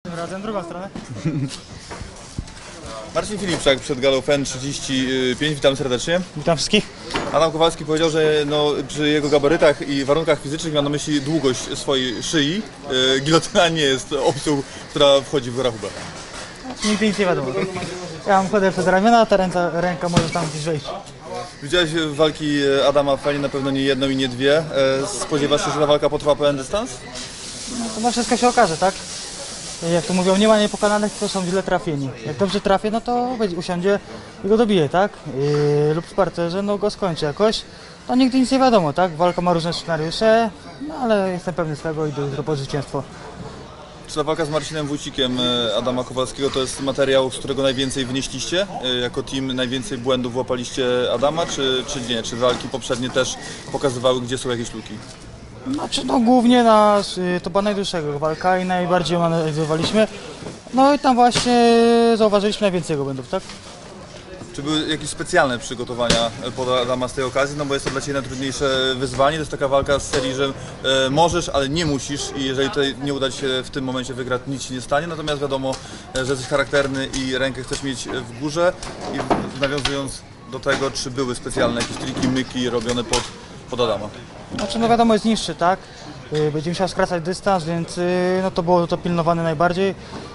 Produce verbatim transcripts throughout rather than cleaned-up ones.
Tym razem drugą stronę. Marcin Filipczak przed galą F E N trzydzieści pięć, witam serdecznie. Witam wszystkich. Adam Kowalski powiedział, że no, przy jego gabarytach i warunkach fizycznych miał na myśli długość swojej szyi. Yy, gilotyna nie jest opcją, która wchodzi w rachubę. Nigdy nic nie wiadomo. Ja mam chodę przez ramiona, a ta ręka, ręka może tam gdzieś wejść. Widziałeś walki Adama w F E N, na pewno nie jedną i nie dwie. Spodziewasz się, że ta walka potrwa pełen dystans? No to na wszystko się okaże, tak? Jak to mówią, nie ma niepokonanych, to są źle trafieni. Jak dobrze trafię, no to będzie, usiądzie i go dobije, tak? Yy, lub w parterze, no go skończy jakoś. No nigdy nic nie wiadomo, tak? Walka ma różne scenariusze, no ale jestem pewny swego i do jutro po zwycięstwo. Czy ta walka z Marcinem Wójcikiem Adama Kowalskiego to jest materiał, z którego najwięcej wynieśliście? Jako team najwięcej błędów łapaliście Adama, czy, czy nie? Czy walki poprzednie też pokazywały, gdzie są jakieś luki? Znaczy, no głównie nas, to była najdłuższa walka i najbardziej ją analizowaliśmy. No i tam właśnie zauważyliśmy najwięcej jego błędów, tak? Czy były jakieś specjalne przygotowania pod Adama z tej okazji? No bo jest to dla Ciebie najtrudniejsze wyzwanie. To jest taka walka z serii, że e, możesz, ale nie musisz i jeżeli tutaj nie uda Ci się w tym momencie wygrać, nic się nie stanie. Natomiast wiadomo, że jesteś charakterny i rękę chcesz mieć w górze. I nawiązując do tego, czy były specjalne jakieś triki, myki robione pod, pod Adama? Znaczy, no wiadomo, jest niższy, tak? Yy, będzie musiał skracać dystans, więc yy, no to było to pilnowane najbardziej.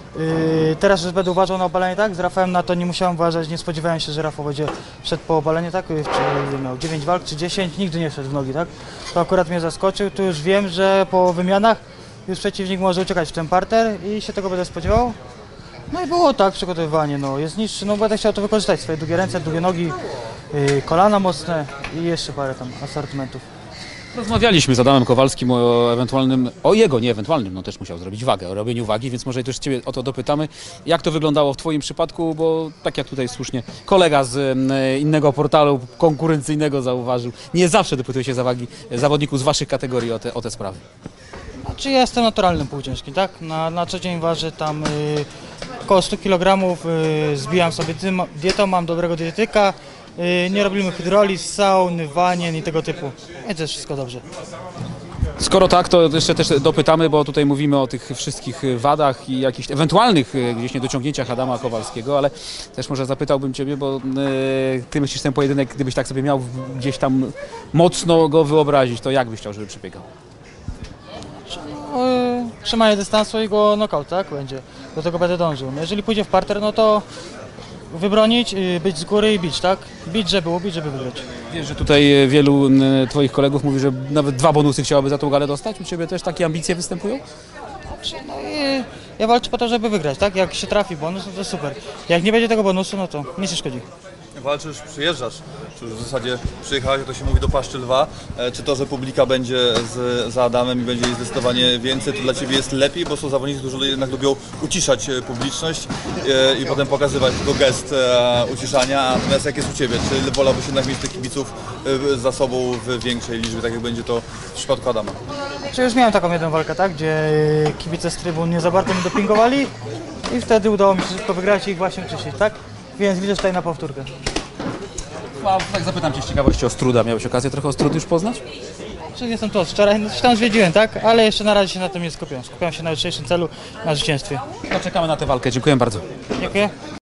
Yy, teraz już będę uważał na obalenie, tak? Z Rafałem na to nie musiałem uważać, nie spodziewałem się, że Rafał będzie szedł po obalenie, tak? Yy, czy miał dziewięć walk czy dziesięć, nigdy nie szedł w nogi, tak? To akurat mnie zaskoczył, tu już wiem, że po wymianach już przeciwnik może uciekać w ten parter i się tego będę spodziewał. No i było tak, przygotowywanie, no jest niższy, no będę chciał to wykorzystać, swoje długie ręce, długie nogi, yy, kolana mocne i jeszcze parę tam asortymentów. Rozmawialiśmy z Adamem Kowalskim o ewentualnym, o jego, nie ewentualnym, no też musiał zrobić wagę, o robieniu wagi, więc może też Ciebie o to dopytamy, jak to wyglądało w Twoim przypadku, bo tak jak tutaj słusznie kolega z innego portalu konkurencyjnego zauważył, nie zawsze dopytuje się za wagi zawodników z Waszych kategorii o te, o te sprawy. Znaczy ja jestem naturalnym półciężkim, tak? Na, na co dzień ważę tam y, około stu kilogramów, y, zbijam sobie dietą, mam dobrego dietetyka, y, nie robimy hydroliz, saun, wanien i tego typu, więc jest wszystko dobrze. Skoro tak, to jeszcze też dopytamy, bo tutaj mówimy o tych wszystkich wadach i jakichś ewentualnych gdzieś niedociągnięciach Adama Kowalskiego, ale też może zapytałbym Ciebie, bo yy, Ty myślisz ten pojedynek, gdybyś tak sobie miał gdzieś tam mocno go wyobrazić, to jak byś chciał, żeby przebiegał? Yy, trzymanie dystansu i go knockout, tak? Będzie. Do tego będę dążył. No jeżeli pójdzie w parter, no to wybronić, yy, być z góry i bić, tak? Bić, żeby ubić, żeby wygrać. Wiesz, że tutaj wielu Twoich kolegów mówi, że nawet dwa bonusy chciałaby za tą galę dostać? U Ciebie też takie ambicje występują? Znaczy, no i ja walczę po to, żeby wygrać, tak? Jak się trafi bonus, no to super. Jak nie będzie tego bonusu, no to nic nie szkodzi. Walczysz, przyjeżdżasz, czy już w zasadzie przyjechałeś, jak to się mówi, do Paszczy Lwa. Czy to, że publika będzie z, za Adamem i będzie jej zdecydowanie więcej, to dla Ciebie jest lepiej, bo są zawodnicy, którzy jednak lubią uciszać publiczność i, i potem pokazywać tylko gest e, uciszania, natomiast jak jest u Ciebie? Czy wolałbyś jednak mieć tych kibiców e, za sobą w większej liczbie, tak jak będzie to w przypadku Adama? Czy już miałem taką jedną walkę, tak? Gdzie kibice z trybun nie za bardzo mi dopingowali i wtedy udało mi się szybko wygrać i ich właśnie uciszyć, tak? Więc widzę tutaj na powtórkę. A tak zapytam Cię z ciekawości o Struda. Miałeś okazję trochę o Strud już poznać? Czy jestem tu od wczoraj, no, tam zwiedziłem, tak? Ale jeszcze na razie się na tym nie skupiam. Skupiam się na jutrzejszym celu, na zwycięstwie. No czekamy na tę walkę. Dziękuję bardzo. Dziękuję.